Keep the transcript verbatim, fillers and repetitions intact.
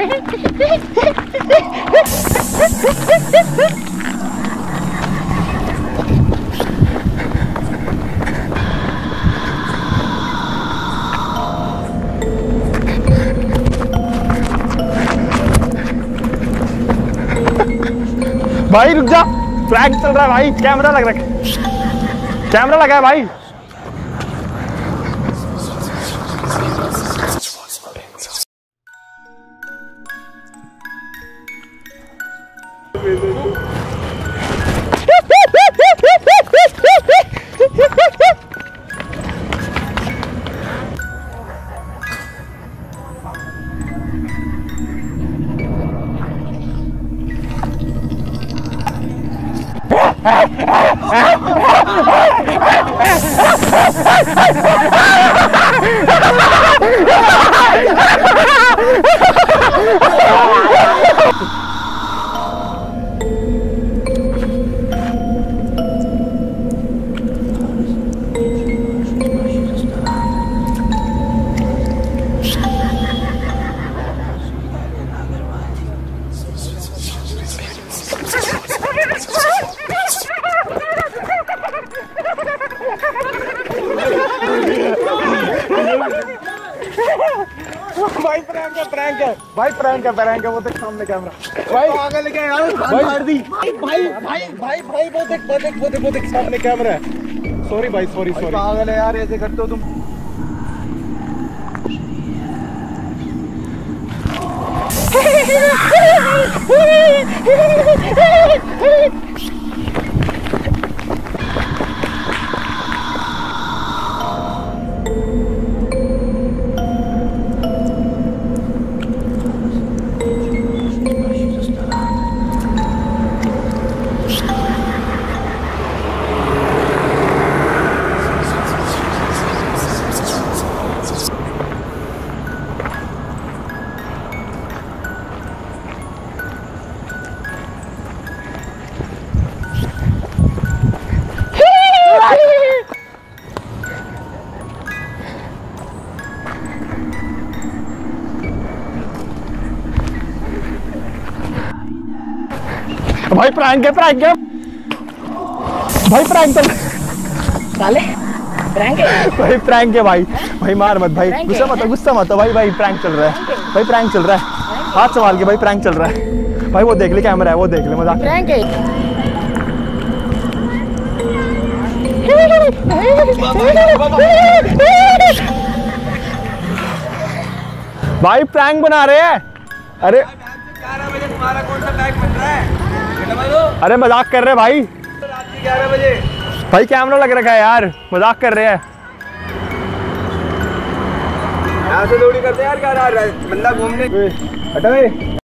भाई रुक जा, फ्लैग चल रहा है भाई, कैमरा लग रहा है, कैमरा लगा है भाई। भाई प्रैंक है, प्रैंक है भाई, प्रैंक है, प्रैंक है। वो देख सामने कैमरा भाई, आगे लेके यार भाई मार दी। भाई भाई भाई भाई वो देख वो देख वो देख वो देख सामने कैमरा है। सॉरी भाई, सॉरी सॉरी। पागल है यार, ऐसे करते हो तुम। भाई प्रैंक है, प्रैंक है भाई, प्रैंक कर साले, प्रैंक है भाई, प्रैंक है भाई। भाई मार मत भाई, गुस्सा मत गुस्सा मत भाई, भाई प्रैंक चल रहा है भाई, प्रैंक चल रहा है, हाथ संभाल के भाई, प्रैंक चल रहा है भाई। वो देख ले कैमरा है, वो देख ले, मजाक प्रैंक है भाई, प्रैंक बना रहे हैं। अरे ग्यारह बजे तुम्हारा कौन सा बैग बन रहा है? अरे मजाक कर रहे हैं भाई, रात के ग्यारह बजे भाई कैमरा लग रखा है यार, मजाक कर रहे हैं। यहाँ से दौड़ी करते हैं यार, क्या रहा है बंदा घूमने। हटा।